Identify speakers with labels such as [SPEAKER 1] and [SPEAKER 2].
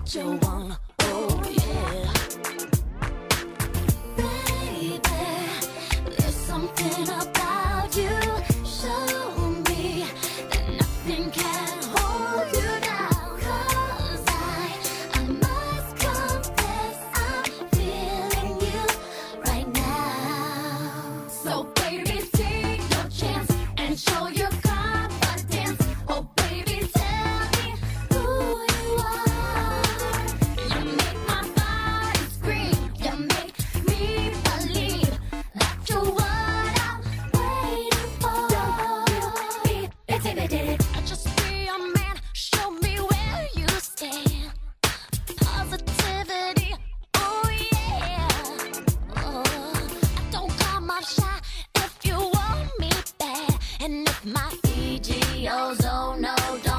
[SPEAKER 1] what you want. Oh yeah, baby, there's something about you. Show me that nothing can hold you down. 'Cause I must confess I'm feeling you right now. So baby, take your chance and show your confidence. Oh baby, tell me who you are. You make my body scream. You make me believe that you're what I'm waiting for. It's evident. Just be a man. Show me where you stand. Positivity. Oh yeah. Oh, I don't come off shy if you want me bad. And if my EGO's, oh no, don't